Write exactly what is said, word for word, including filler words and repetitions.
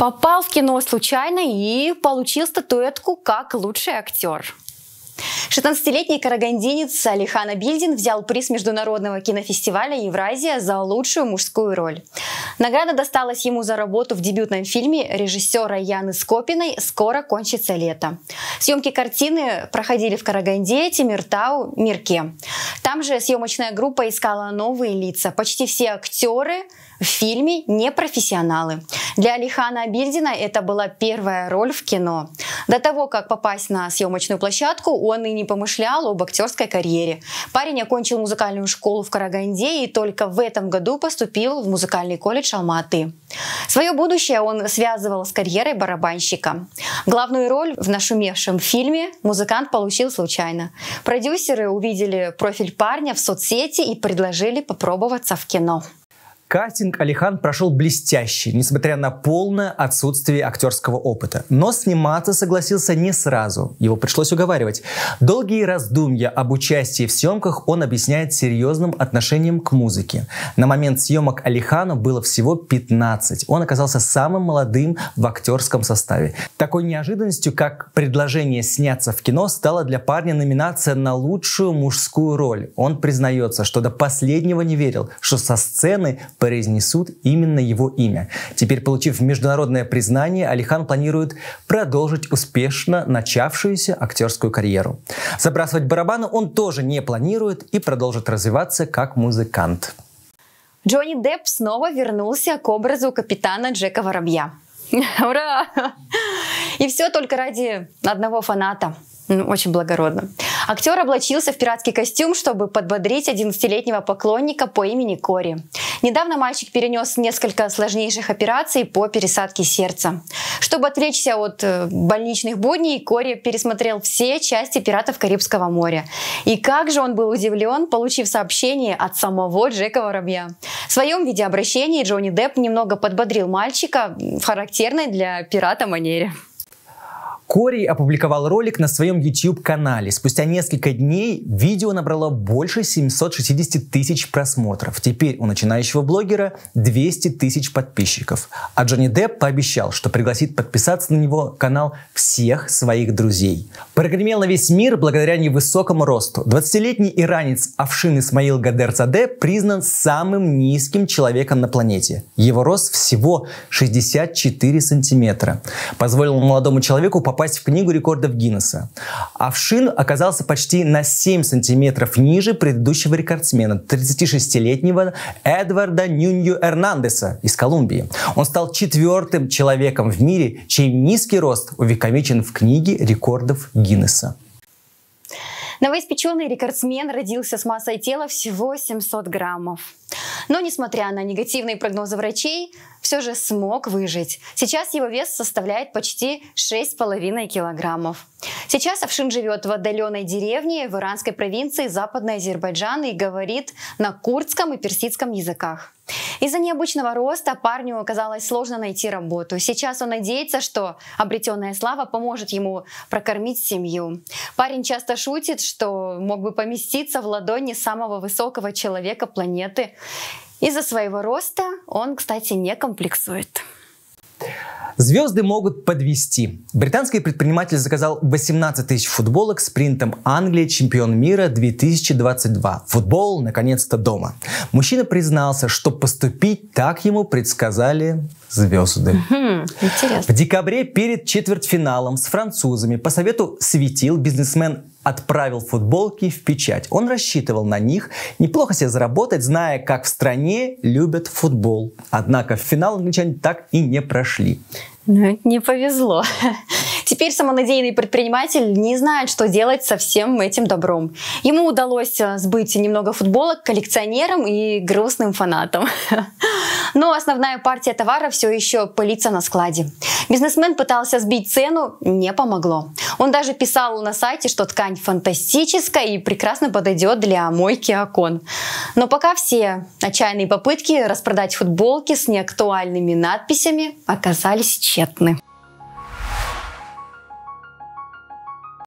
Попал в кино случайно и получил статуэтку как лучший актер. шестнадцатилетний карагандинец Алихан Абильдин взял приз Международного кинофестиваля «Евразия» за лучшую мужскую роль. Награда досталась ему за работу в дебютном фильме режиссера Яны Скопиной «Скоро кончится лето». Съемки картины проходили в Караганде, Темиртау, Мирке. Там же съемочная группа искала новые лица. Почти все актеры в фильме не профессионалы. Для Алихана Абильдина это была первая роль в кино. До того, как попасть на съемочную площадку, он и не помышлял об актерской карьере. Парень окончил музыкальную школу в Караганде и только в этом году поступил в музыкальный колледж Алма-Аты. Свое будущее он связывал с карьерой барабанщика. Главную роль в нашумевшем фильме музыкант получил случайно. Продюсеры увидели профиль парня в соцсети и предложили попробоваться в кино. Кастинг Алихан прошел блестяще, несмотря на полное отсутствие актерского опыта. Но сниматься согласился не сразу. Его пришлось уговаривать. Долгие раздумья об участии в съемках он объясняет серьезным отношением к музыке. На момент съемок Алихану было всего пятнадцать. Он оказался самым молодым в актерском составе. Такой неожиданностью, как предложение сняться в кино, стала для парня номинация на лучшую мужскую роль. Он признается, что до последнего не верил, что со сцены произнесут именно его имя. Теперь, получив международное признание, Алихан планирует продолжить успешно начавшуюся актерскую карьеру. Забрасывать барабаны он тоже не планирует и продолжит развиваться как музыкант. Джонни Депп снова вернулся к образу капитана Джека Воробья. Ура! И все только ради одного фаната. Очень благородно. Актер облачился в пиратский костюм, чтобы подбодрить одиннадцатилетнего поклонника по имени Кори. Недавно мальчик перенес несколько сложнейших операций по пересадке сердца. Чтобы отвлечься от больничных будней, Кори пересмотрел все части «Пиратов Карибского моря». И как же он был удивлен, получив сообщение от самого Джека Воробья. В своем видеообращении Джонни Депп немного подбодрил мальчика в характерной для пирата манере. Кори опубликовал ролик на своем YouTube-канале. Спустя несколько дней видео набрало больше семисот шестидесяти тысяч просмотров. Теперь у начинающего блогера двести тысяч подписчиков. А Джонни Депп пообещал, что пригласит подписаться на него канал всех своих друзей. Прогремел на весь мир благодаря невысокому росту. двадцатилетний иранец Афшин Исмаил Гадерзаде признан самым низким человеком на планете. Его рост всего шестьдесят четыре сантиметра. Позволил молодому человеку попасть в книгу рекордов Гиннесса. Афшин оказался почти на семь сантиметров ниже предыдущего рекордсмена, тридцатишестилетнего Эдварда Нюнью Эрнандеса из Колумбии. Он стал четвертым человеком в мире, чей низкий рост увековечен в книге рекордов Гиннесса. Новоиспеченный рекордсмен родился с массой тела всего семьсот граммов. Но, несмотря на негативные прогнозы врачей, все же смог выжить. Сейчас его вес составляет почти шесть с половиной килограммов. Сейчас Афшин живет в отдаленной деревне в иранской провинции Западный Азербайджан и говорит на курдском и персидском языках. Из-за необычного роста парню оказалось сложно найти работу. Сейчас он надеется, что обретенная слава поможет ему прокормить семью. Парень часто шутит, что мог бы поместиться в ладони самого высокого человека планеты. Из-за своего роста он, кстати, не комплексует. Звезды могут подвести. Британский предприниматель заказал восемнадцать тысяч футболок с принтом «Англия, чемпион мира две тысячи двадцать два». Футбол наконец-то дома. Мужчина признался, что поступить так ему предсказали звезды. Угу, интересно. В декабре перед четвертьфиналом с французами по совету светил бизнесмен отправил футболки в печать. Он рассчитывал на них неплохо себе заработать, зная, как в стране любят футбол. Однако в финал англичане так и не прошли. Ну, не повезло. Теперь самонадеянный предприниматель не знает, что делать со всем этим добром. Ему удалось сбыть немного футболок коллекционерам и грустным фанатам. Но основная партия товара все еще пылится на складе. Бизнесмен пытался сбить цену, не помогло. Он даже писал на сайте, что ткань фантастическая и прекрасно подойдет для мойки окон. Но пока все отчаянные попытки распродать футболки с неактуальными надписями оказались тщетны.